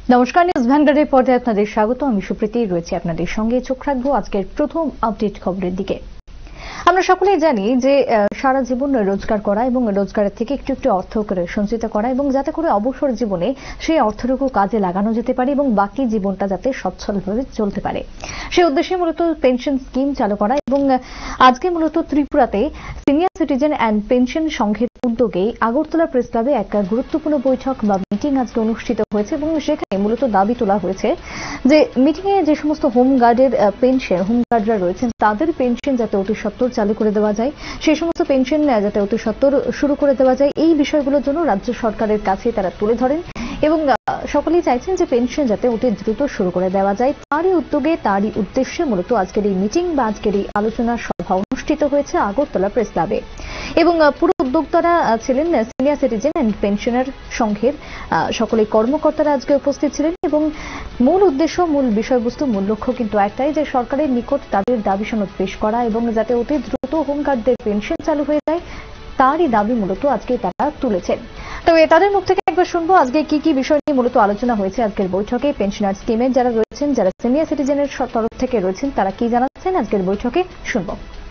নমস্কার, নিউজ ভ্যানগার্ডের পর্দায় আপনাদের স্বাগত। আমি সুপ্রীতি রয়েছি আপনাদের সঙ্গে। চোখ রাখবো আজকের প্রথম আপডেট খবরের দিকে। আমরা সকলেই জানি যে সারা জীবন রোজগার করা এবং রোজগারের থেকে একটু একটু অর্থ করে সঞ্চিত করা এবং যাতে করে অবসর জীবনে সেই অর্থটুকু কাজে লাগানো যেতে পারে এবং বাকি জীবনটা যাতে সচ্ছলভাবে চলতে পারে, সেই উদ্দেশ্যে মূলত পেনশন স্কিম চালু করা। এবং আজকে মূলত ত্রিপুরাতে সিনিয়র সিটিজেন অ্যান্ড পেনশন সংঘের উদ্যোগে আগরতলা প্রেস ক্লাবে এক গুরুত্বপূর্ণ বৈঠক বা মিটিং আজকে অনুষ্ঠিত হয়েছে এবং সেখানে মূলত দাবি তোলা হয়েছে যে মিটিংয়ে যে সমস্ত হোমগার্ডের পেনশন, হোমগার্ডরা রয়েছেন তাদের পেনশন যাতে অতি সত্বর চালু করে দেওয়া যায়, সেই সমস্ত পেনশন যাতে অতি সত্বর শুরু করে দেওয়া যায়, এই বিষয়গুলোর জন্য রাজ্য সরকারের কাছে তারা তুলে ধরেন এবং সকলেই চাইছেন যে পেনশন যাতে অতি দ্রুত শুরু করে দেওয়া যায়। তারই উদ্যোগে, তারই উদ্দেশ্যে মূলত আজকের এই মিটিং বা আজকের এই আলোচনা সভা অনুষ্ঠিত হয়েছে আগরতলা প্রেস ক্লাবে। এবং পুরো উদ্যোক্তারা ছিলেন সিনিয়র সিটিজেন অ্যান্ড পেনশনার সংঘের সকলেই কর্মকর্তারা আজকে উপস্থিত ছিলেন এবং মূল উদ্দেশ্য, মূল বিষয়বস্তু, মূল লক্ষ্য কিন্তু একটাই, যে সরকারের নিকট তাদের দাবি সনদ পেশ করা এবং যাতে অতি দ্রুত হোমগার্ডদের পেনশন চালু হয়ে যায়, তারই দাবি মূলত আজকে তারা তুলেছেন। তবে তাদের মুখ থেকে একবার শুনবো আজকে কি কি বিষয় নিয়ে মূলত আলোচনা হয়েছে আজকের বৈঠকে। পেনশনার স্কিমের যারা রয়েছেন, যারা সিনিয়র সিটিজেনের তরফ থেকে রয়েছেন, তারা কি জানাচ্ছেন আজকের বৈঠকে শুনবো।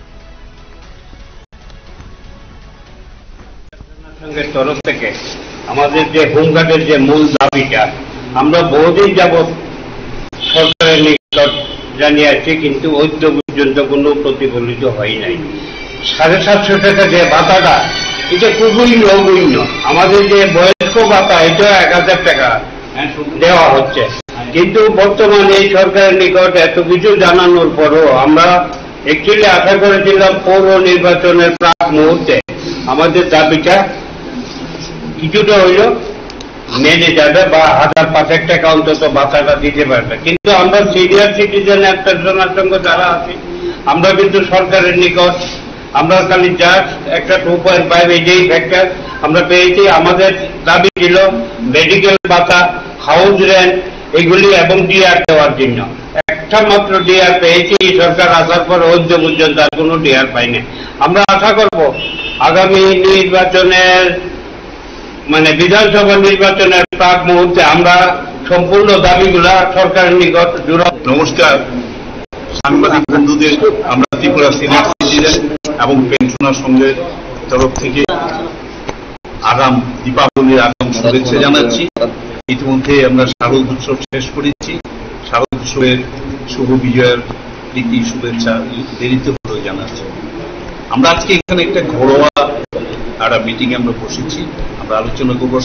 তরফ থেকে আমাদের যে হোমগার্ডের যে মূল দাবিটা আমরা বহুদিন যাবৎ সরকারের নিকট জানিয়ে আছি, কিন্তু ঐক্য পর্যন্ত কোনো প্রতিফলিত হয় নাই। 750 টাকা যে ভাতাটা, এটা খুবই নগণ্য। আমাদের যে বয়স্ক ভাতা, এটা 1000 টাকা দেওয়া হচ্ছে, কিন্তু বর্তমানে এই সরকারের নিকট এত কিছু জানানোর পরও আমরা অ্যাকচুয়ালি আশা করেছিলাম পৌর নির্বাচনের প্রাক মুহূর্তে আমাদের দাবিটা কিছুটা হইল মেনে যাবে বা 1005 টাকা অন্তত ভাতাটা দিতে পারবে। কিন্তু আমরা সিনিয়র সিটিজেন অ্যান্ড পেনশনার সঙ্গে যারা আছি, আমরা কিন্তু সরকারের নিকট আমরা খালি জাস্ট একটা 2.5 এই ফ্যাক্টর আমরা পেয়েছি। আমাদের দাবি ছিল মেডিকেল ভাতা, হাউস রেন্ট এগুলি এবং ডিআর দেওয়ার জন্য। একটা মাত্র ডিআর পেয়েছি এই সরকার আসার পর, অদ্য পর্যন্ত আর কোনো ডিআর পাইনি। আমরা আশা করব আগামী নির্বাচনের বিধানসভা নির্বাচনের প্রাক মুহূর্তে আমরা সম্পূর্ণ দাবিগুলা সরকারের নিকট জোড়া। নমস্কার সাংবাদিক বন্ধুদের, আমরা ত্রিপুরা সিনিয়র সিটিজেন এবং পেনশনার সংঘের তরফ থেকে দীপাবলির আগাম শুভেচ্ছা জানাচ্ছি। ইতিমধ্যে আমরা শারদ উৎসব শেষ করেছি। শারদ উৎসবের শুভ বিজয়ের প্রীতি শুভেচ্ছা দেরিতে হলেও জানাচ্ছি। আমরা আজকে এখানে একটা ঘরোয়া একটা মিটিং আমরা বসেছি। আমরা আলোচনা করবো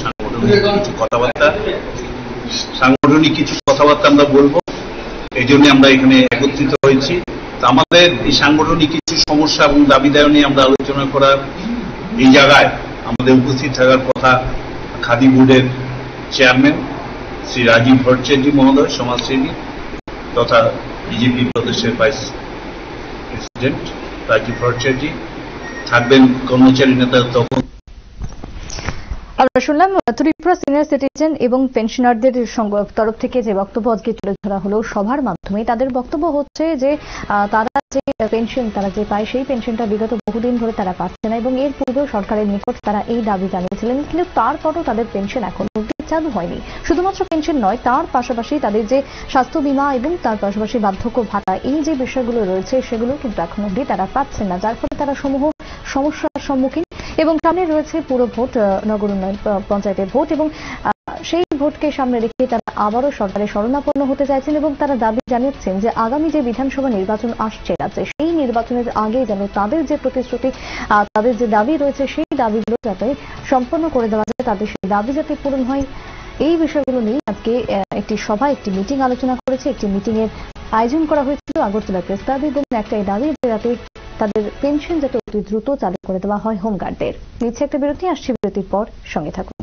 সাংগঠনিক কিছু কথাবার্তা আমরা বলবো, এই জন্য আমরা এখানে একত্রিত হয়েছি। আমাদের এই সাংগঠনিক কিছু সমস্যা এবং দাবি দায় নিয়ে আমরা আলোচনা করার এই জায়গায় আমাদের উপস্থিত থাকার কথা খাদি বোর্ডের চেয়ারম্যান শ্রী রাজীব ভট্টাচার্য মহোদয়, সমাজসেবী তথা বিজেপি প্রদেশের ভাইস প্রেসিডেন্ট রাজীব ভট্টাচার্য থাকবেন, কর্মচারী নেতা তখন। আমরা শুনলাম ত্রিপুরা সিনিয়র সিটিজেন এবং পেনশনারদের তরফ থেকে যে বক্তব্য আজকে তুলে ধরা হলো সভার মাধ্যমে। তাদের বক্তব্য হচ্ছে যে তারা যে পেনশন তারা যে পায়, সেই পেনশনটা বিগত বহুদিন ধরে তারা পাচ্ছে না এবং এর পূর্বেও সরকারের নিকট তারা এই দাবি জানিয়েছিলেন, কিন্তু তারপরও তাদের পেনশন এখন চালু হয়নি। শুধুমাত্র পেনশন নয়, তার পাশাপাশি তাদের যে স্বাস্থ্য বীমা এবং তার পাশাপাশি বার্ধক্য ভাতা, এই যে বিষয়গুলো রয়েছে সেগুলো কিন্তু এখন অব্দি তারা পাচ্ছেন না, যার ফলে তারা সমূহ সমস্যার সম্মুখীন। এবং সামনে রয়েছে পুরো ভোট, নগর উন্নয়ন পঞ্চায়েতের ভোট, এবং সেই ভোটকে সামনে রেখে তারা আবারও সরকারের শরণাপন্ন হতে চাইছেন এবং তারা দাবি জানিয়েছেন যে আগামী যে বিধানসভা নির্বাচন আসছে রাজ্যে, সেই নির্বাচনের আগে যেন তাদের যে প্রতিশ্রুতি, তাদের যে দাবি রয়েছে, সেই দাবিগুলো যাতে সম্পন্ন করে দেওয়া যায়, তাদের সেই দাবি যাতে পূরণ হয়, এই বিষয়গুলো নিয়ে আজকে একটি সভা, একটি মিটিং আলোচনা করেছে। একটি মিটিং এর আয়োজন করা হয়েছিল আগরতলা প্রেস ক্লাবে এবং একটাই দাবি যাতে তাদের পেনশন যাতে অতি দ্রুত চালু করে দেওয়া হয় হোমগার্ডদের। নিচ্ছে একটা বিরতি, আসছে বিরতির পর সঙ্গে থাকুন।